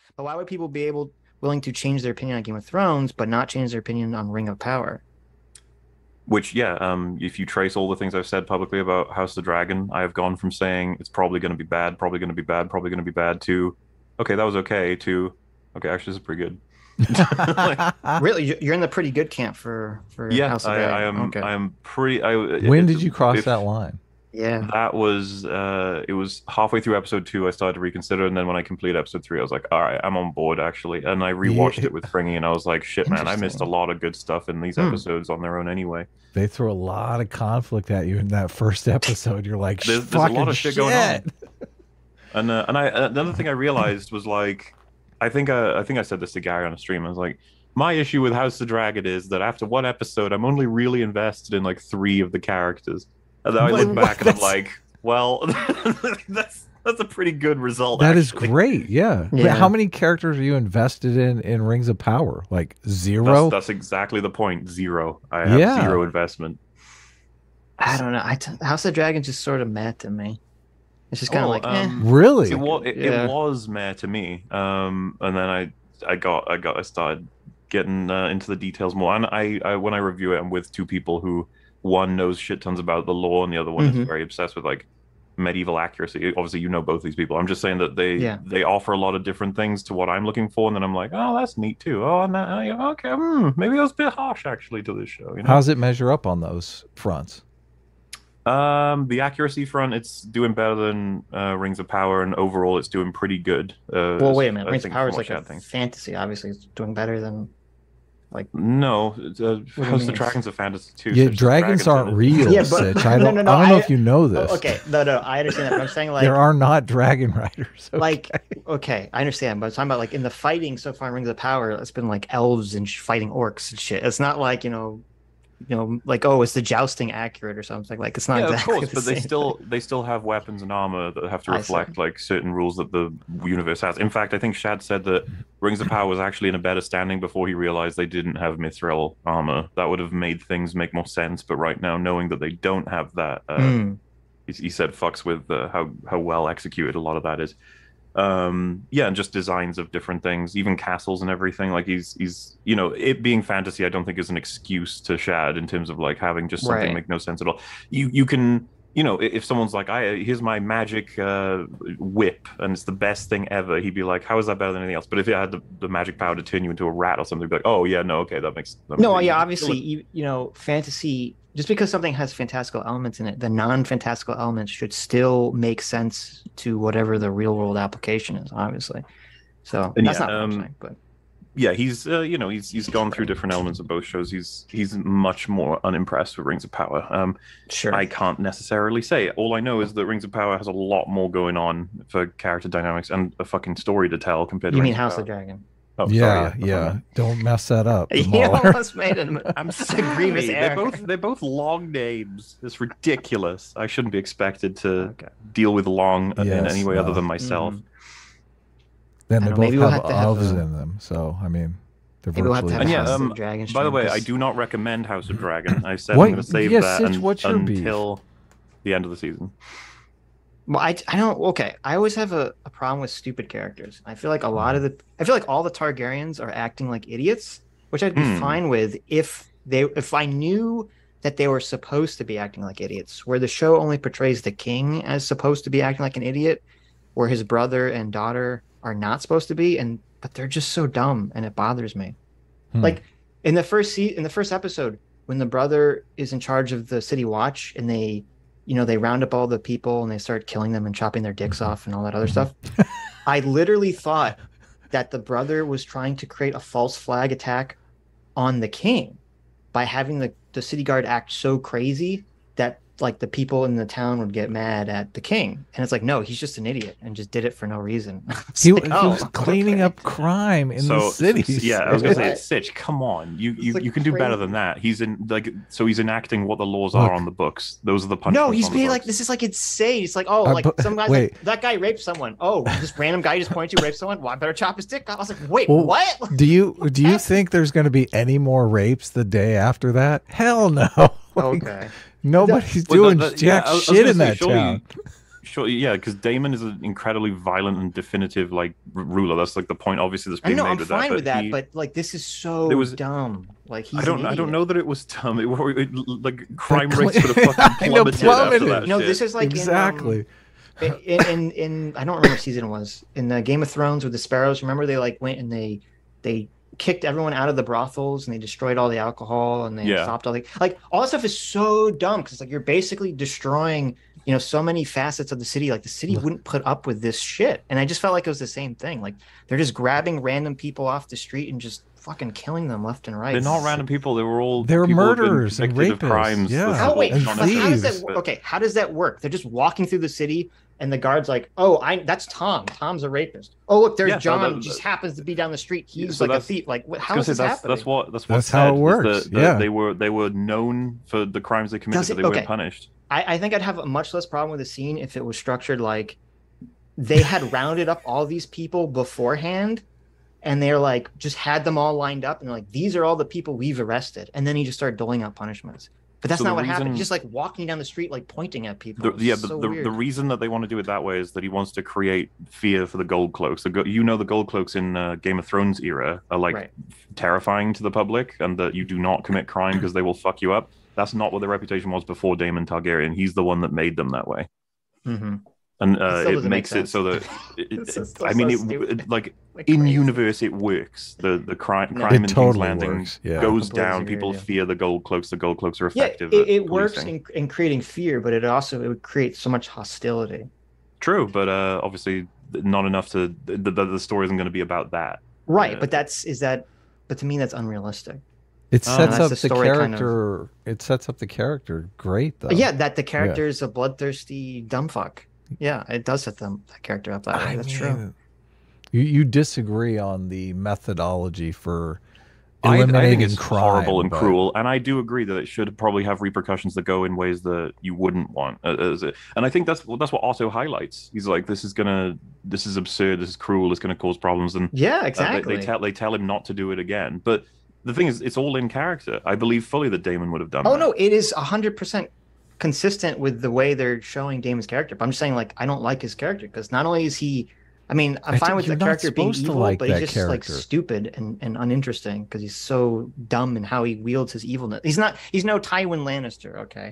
But why would people be willing to change their opinion on Game of Thrones, but not change their opinion on Ring of Power? Which, yeah, if you trace all the things I've said publicly about House of the Dragon, I have gone from saying it's probably going to be bad, probably going to be bad, probably going to be bad to, okay, that was okay, to, okay, actually, this is pretty good. Like, Really, you're in the pretty good camp for yeah, House of I Dragon. am. Okay. I am pretty. When did you cross that line? Yeah. That was it was halfway through episode 2 I started to reconsider, and then when I completed episode 3 I was like, all right, I'm on board actually. And I rewatched it with Fringy and I was like, shit man, I missed a lot of good stuff in these episodes on their own anyway. They throw a lot of conflict at you in that first episode. You're like, there's a lot of shit going on. And another thing I realized was like, I think I said this to Gary on a stream. I was like, my issue with House of the Dragon is that after one episode I'm only really invested in like 3 of the characters. And then I look back and I'm like, well, that's a pretty good result. That actually. is great. Yeah. But how many characters are you invested in Rings of Power? Like 0? That's exactly the point. 0. I have 0 investment. I don't know. House of the Dragon just sort of meh to me. It's just kind of like, really? It was meh to me. And then I started getting into the details more. And I when I review it, I'm with 2 people who, one knows shit tons about the lore and the other one is very obsessed with like medieval accuracy. Obviously, you know both these people. I'm just saying that they offer a lot of different things to what I'm looking for, and then I'm like, oh, that's neat too. Oh, and okay, maybe that was a bit harsh actually to this show. You know? How does it measure up on those fronts? The accuracy front, it's doing better than Rings of Power, and overall, it's doing pretty good. Well, wait a minute. Rings of Power is like a fantasy. Obviously, it's doing better than. Like no, House of the Dragons a fantasy too. Yeah, dragons aren't real. Yeah, but Sitch. I don't know if you know this. Okay, no, I understand that. But I'm saying like there are not dragon riders. Okay. Like, okay, I understand. But I'm talking about like in the fighting so far in Rings of Power, it's been like elves and fighting orcs and shit. It's not like like, oh, is the jousting accurate or something? Like it's not exactly of course, but they still have weapons and armor that have to reflect like certain rules that the universe has. In fact, I think Shad said that Rings of Power was actually in a better standing before he realized they didn't have mithril armor. That would have made things make more sense. But right now, knowing that they don't have that, he said fucks with how well executed a lot of that is. And just designs of different things, even castles and everything. Like he's it being fantasy, I don't think is an excuse to Shad in terms of like having just something make no sense at all. You can if someone's like, here's my magic whip and it's the best thing ever, he'd be like, how is that better than anything else? But if it had the magic power to turn you into a rat or something, he'd be like, oh yeah, no, okay, that makes obviously fantasy. Just because something has fantastical elements in it, the non-fantastical elements should still make sense to whatever the real-world application is, obviously. So that's not what I'm saying, but yeah, he's gone through different elements of both shows. He's much more unimpressed with Rings of Power. Sure, I can't necessarily say. All I know is that Rings of Power has a lot more going on for character dynamics and a fucking story to tell compared to. You mean House of the Dragon? Oh, yeah. Don't mess that up. You almost made an grievous error. They're both long names. It's ridiculous. I shouldn't be expected to deal with long in any way other than myself. Then they both have elves in them, so I mean, they're virtually. By the way, I do not recommend House of Dragon. I said I'm going to save that until the end of the season. Well, I don't. Okay, I always have a problem with stupid characters. I feel like all the Targaryens are acting like idiots, which I'd be fine with if I knew that they were supposed to be acting like idiots. Where the show only portrays the king as supposed to be acting like an idiot, where his brother and daughter are not supposed to be, but they're just so dumb, and it bothers me. Like in the first episode, when the brother is in charge of the city watch, and they round up all the people and they start killing them and chopping their dicks off and all that other stuff. I literally thought that the brother was trying to create a false flag attack on the king by having the city guard act so crazy that like the people in the town would get mad at the king. And it's like, no, he's just an idiot and just did it for no reason. He was cleaning up crime in the cities. Yeah, I was gonna say, Sitch, come on, you can do better than that. He's enacting what the laws are on the books. Those are the punishments. No, he's being like, this is like insane. It's like, oh, like some guy's like, that guy raped someone. Oh, this random guy just pointed to raped someone. Well, I better chop his dick off. I was like, wait, what? Do you think there's going to be any more rapes the day after that? Hell no. Okay. Nobody's doing jack shit in that town. Sure, yeah, because Daemon is an incredibly violent and definitive like ruler. That's like the point, obviously, that's I being know made I'm with fine that. with But that, but like this is so dumb. Like he's an I don't idiot. know that it was dumb. Like crime cl- rates would have fucking I know, plummeted after plummeted. that No, shit. this is like Exactly. in I don't remember what season it was in the Game of Thrones with the Sparrows. Remember they like went and they kicked everyone out of the brothels and they destroyed all the alcohol and they Yeah. stopped all the like all that stuff is so dumb because like you're basically destroying so many facets of the city. Like the city wouldn't put up with this shit, and I just felt like it was the same thing. Like they're just grabbing random people off the street and just fucking killing them left and right. They're not random people. They were murderers and rapists. of crimes. Yeah. How wait? And How does thieves. that? Okay, how does that work? They're just walking through the city, and the guard's like, "Oh, that's Tom. Tom's a rapist. Oh, look, there's John. Just happens to be down the street. He's like a thief. Like, how is this happening? That's how it works. Yeah, they were known for the crimes they committed, but they weren't punished. I think I'd have a much less problem with the scene if it was structured like they had rounded up all these people beforehand. And they're like, just had them all lined up, and they're like, these are all the people we've arrested. And then he just started doling out punishments. But that's not what happened. He's just like walking down the street, like pointing at people. The reason that they want to do it that way is that he wants to create fear for the gold cloaks. The gold cloaks in Game of Thrones era are like terrifying to the public, and that you do not commit crime because they will fuck you up. That's not what their reputation was before Daemon Targaryen. He's the one that made them that way. Mm-hmm. And it makes it so that I mean, in universe it works. The crime in King's Landing goes down. People fear the gold cloaks. The gold cloaks are effective. It works in creating fear, but it would create so much hostility. True, but obviously not enough to the story isn't going to be about that. Right, but but to me that's unrealistic. It sets up the character. It sets up the character great though. Yeah, that the character is a bloodthirsty dumb fuck. Yeah, it does set that character up that way. That's true. You disagree on the methodology for eliminating I think it's crime, horrible and cruel, and I do agree that it should probably have repercussions that go in ways that you wouldn't want. And I think that's what Otto highlights. He's like, this is absurd, this is cruel, it's gonna cause problems, and yeah, exactly. They tell him not to do it again, but the thing is, it's all in character. I believe fully that Daemon would have done that. No, it is 100% consistent with the way they're showing Daemon's character. But I'm just saying, like, I don't like his character because not only is he, I mean, I'm fine with the character being evil, but he's just like stupid and uninteresting because he's so dumb in how he wields his evilness. He's no Tywin Lannister, okay?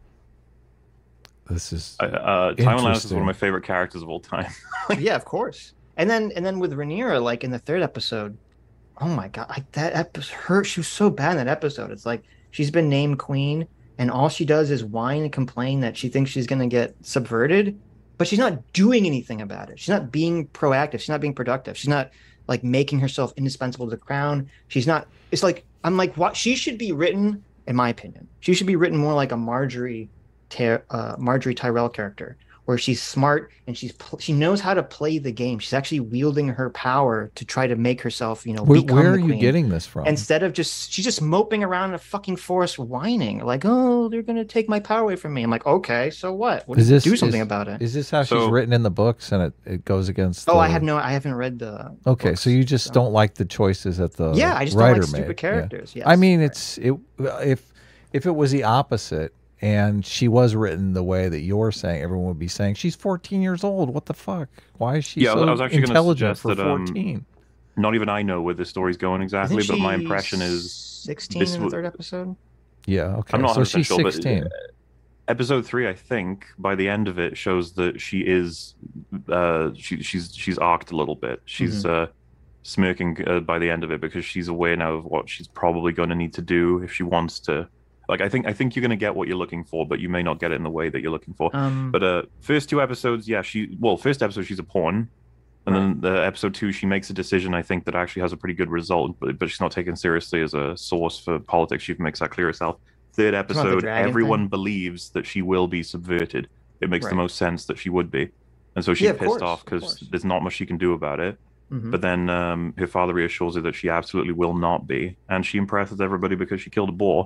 This is Tywin Lannister is one of my favorite characters of all time. Yeah, of course. And then with Rhaenyra, like in the third episode, oh my god, that episode hurt. She was so bad in that episode. It's like she's been named queen, and all she does is whine and complain that she thinks she's gonna get subverted, but she's not doing anything about it. She's not being proactive. She's not being productive. She's not like making herself indispensable to the crown. She's not. It's like I'm like, what? She should be written, in my opinion, she should be written more like a Marjorie Tyrell character, where she's smart and she knows how to play the game. She's actually wielding her power to try to make herself, become the queen. Where are you getting this from? Instead of she's just moping around in a fucking forest whining, like, oh, they're going to take my power away from me. I'm like, okay, so what? Do something about it. Is this how she's written in the books and it goes against I haven't read the Okay, books, so you just don't like the choices that the I just don't like stupid characters. Yeah. Yes, I mean, if it was the opposite, and she was written the way that you're saying, everyone would be saying, she's 14 years old. What the fuck? Why is she so I was actually intelligent for that, 14? Not even I know where the story's going exactly, but my impression is 16 in the third episode? Yeah, okay. I'm not so she's 16. But, episode 3, I think, by the end of it, shows that she is she's arced a little bit. She's smirking by the end of it because she's aware now of what she's probably going to need to do if she wants to. Like, I think you're going to get what you're looking for, but you may not get it in the way that you're looking for. But first 2 episodes, first episode, she's a pawn. And then the episode 2, she makes a decision, I think, that actually has a pretty good result, but she's not taken seriously as a source for politics. She makes that clear herself. Third episode, everyone believes that she will be subverted. It makes the most sense that she would be. And so she's pissed off because there's not much she can do about it. But then her father reassures her that she absolutely will not be. And she impresses everybody because she killed a boar.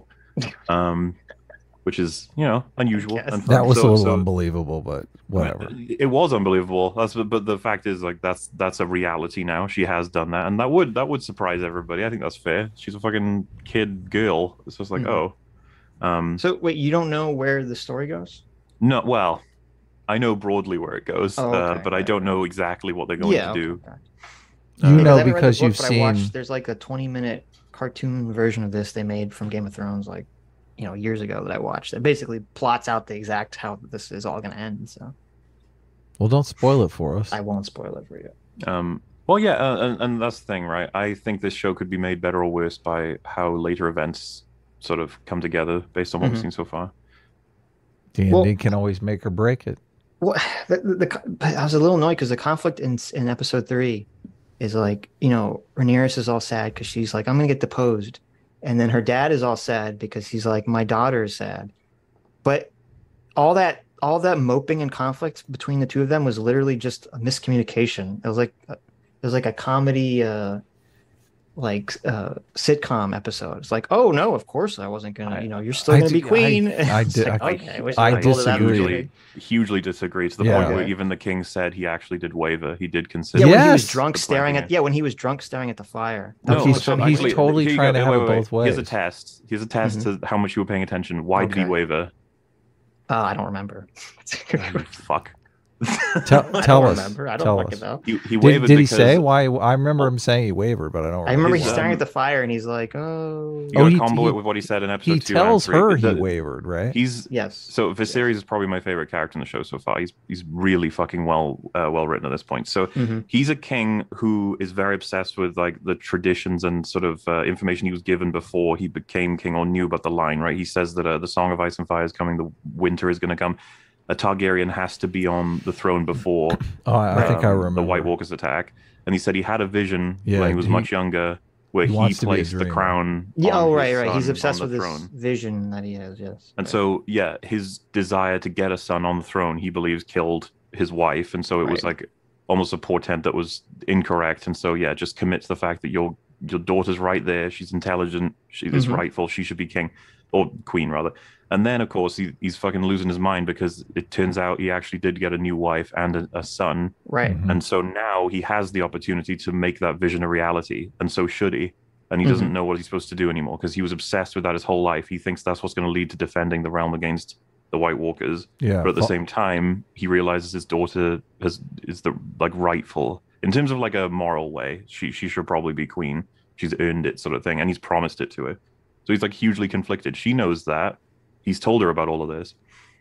Which is, unusual. And that was a little unbelievable, but whatever. It was unbelievable. But the fact is, like, that's a reality now. She has done that, and that would surprise everybody. I think that's fair. She's a fucking kid girl. It's just like, So wait, you don't know where the story goes? No, well, I know broadly where it goes, Oh, okay, but I right, don't right. know exactly what they're going to Okay, do. gotcha. You Yeah, know I haven't read the because book, you've but I seen. watched. There's like a 20-minute cartoon version of this they made from Game of Thrones, like years ago that I watched. It basically plots out the exact how this is all going to end. So Well, don't spoil it for us. I won't spoil it for you. Well, yeah, and that's the thing, right? I think this show could be made better or worse by how later events sort of come together based on what we've seen so far. D&D Well, can always make or break it. well, I was a little annoyed because the conflict in episode 3 is like, Rhaenyra is all sad because she's like, I'm gonna get deposed, and then her dad is all sad because he's like, my daughter is sad, but all that moping and conflict between the two of them was literally just a miscommunication. It was like a comedy sitcom episode. It's like, oh no, of course I wasn't gonna, you're still gonna be queen. I disagree. Hugely disagree to the point where even the king said he actually did waver. He did consider. Yeah, when he was drunk staring at the fire. No, he's totally trying to have it both ways. Here's a test. Here's a test to how much you were paying attention. Why did he waver? I don't remember. Fuck. Tell us. Remember. I don't fucking know. He wavered. Did he say why? I remember him saying he wavered, but I don't remember. I remember he's staring at the fire and he's like, oh. You gotta combo it with what he said in episode 2. He tells her he wavered, right? Yes. So Viserys is probably my favorite character in the show so far. He's really fucking well written at this point. So he's a king who is very obsessed with like the traditions and sort of information he was given before he became king or knew about the line, right? He says that the Song of Ice and Fire is coming, the winter is going to come. A Targaryen has to be on the throne before I think I remember the White Walkers attack. And he said he had a vision when he was much younger where he placed the crown. Yeah, right. He's obsessed with this vision that he has, yes. And so, his desire to get a son on the throne, he believes killed his wife. And so it was like almost a portent that was incorrect. And so, just commit to the fact that your daughter's right there. She's intelligent. She is rightful. She should be king or queen, rather. And then, of course, he's fucking losing his mind because it turns out he actually did get a new wife and a son. Right. And so now he has the opportunity to make that vision a reality. And so should he. And he doesn't know what he's supposed to do anymore because he was obsessed with that his whole life. He thinks that's what's going to lead to defending the realm against the White Walkers. Yeah. But at the same time, he realizes his daughter is the rightful. In terms of like a moral way, she should probably be queen. She's earned it, sort of thing. And he's promised it to her. So he's like hugely conflicted. She knows that. He's told her about all of this.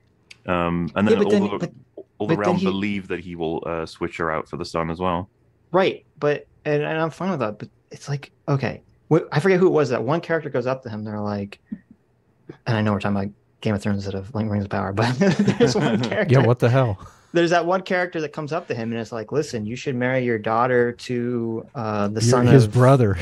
And then all the realm believe that he will switch her out for the son as well. Right. But, and I'm fine with that. But it's like, okay. I forget who it was. That one character goes up to him. They're like, and I know we're talking about Game of Thrones instead of Rings of Power, but there's one character. Yeah, what the hell? There's that one character that comes up to him and it's like, listen, you should marry your daughter to the son of his brother.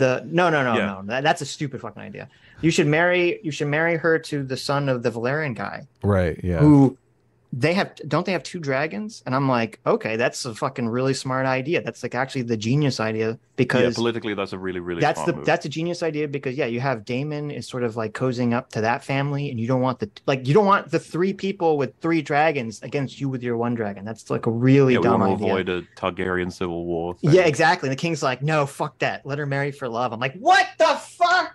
No. That's a stupid fucking idea. You should marry her to the son of the Valerian guy. Right, yeah. Who don't they have 2 dragons? And I'm like, okay, that's a fucking really smart idea. That's like actually the genius idea because politically that's a really, really that's smart move. That's a genius idea because you have Daemon is sort of like cozying up to that family and you don't want the 3 people with 3 dragons against you with your 1 dragon. That's like a really dumb idea. Avoid a Targaryen civil war thing. Yeah, exactly. And the king's like, no, fuck that. Let her marry for love. I'm like, what the fuck?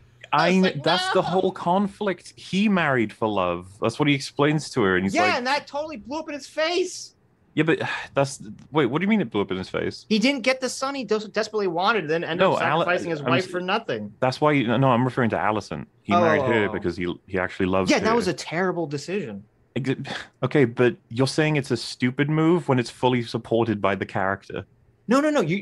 That's the whole conflict. He married for love. That's what he explains to her, and he's like, and that totally blew up in his face. Yeah, but wait. What do you mean it blew up in his face? He didn't get the son he desperately wanted, then ended up sacrificing his wife for nothing. That's why. No, I'm referring to Alicent. He married her because he actually loves her. Yeah, that was a terrible decision. Okay, but you're saying it's a stupid move when it's fully supported by the character. No.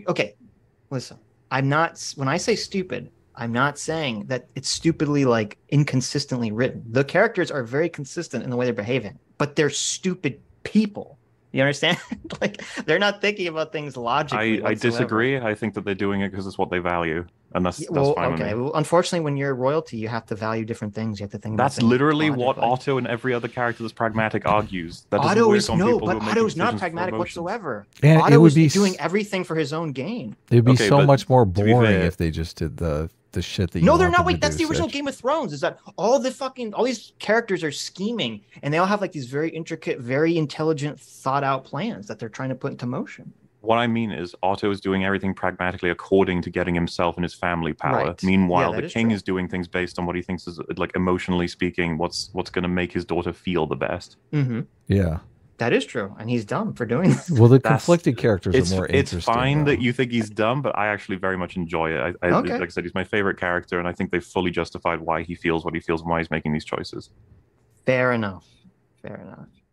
Listen, I'm not. When I say stupid, I'm not saying that it's stupidly like inconsistently written. The characters are very consistent in the way they're behaving, but they're stupid people. You understand? Like they're not thinking about things logically. I disagree. I think that they're doing it because it's what they value, and that's fine. Okay. Well, unfortunately, when you're royalty, you have to value different things. You have to think. That's literally what Otto and every other character that's pragmatic argues. That Otto is Otto's not pragmatic whatsoever. And Otto was doing everything for his own gain. It would be so much more boring if they just did the shit that. No, they're not. Wait, that's the original Game of Thrones. Is that all these characters are scheming, and they all have like these very intricate, very intelligent, thought out plans that they're trying to put into motion. What I mean is Otto is doing everything pragmatically according to getting himself and his family power. Right. Meanwhile, the king is doing things based on what he thinks is like emotionally speaking, what's going to make his daughter feel the best. Mm-hmm. Yeah. That is true, and he's dumb for doing this. Well, the conflicted characters are more interesting. It's fine though. that you think he's dumb, but I actually very much enjoy it. Okay. Like I said, he's my favorite character, and I think they fully justified why he feels what he feels and why he's making these choices. Fair enough. Fair enough.